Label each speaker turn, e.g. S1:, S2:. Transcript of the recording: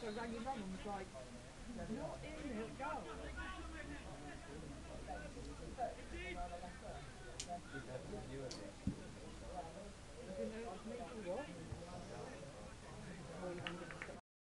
S1: hanging on and it's like, what in the hell?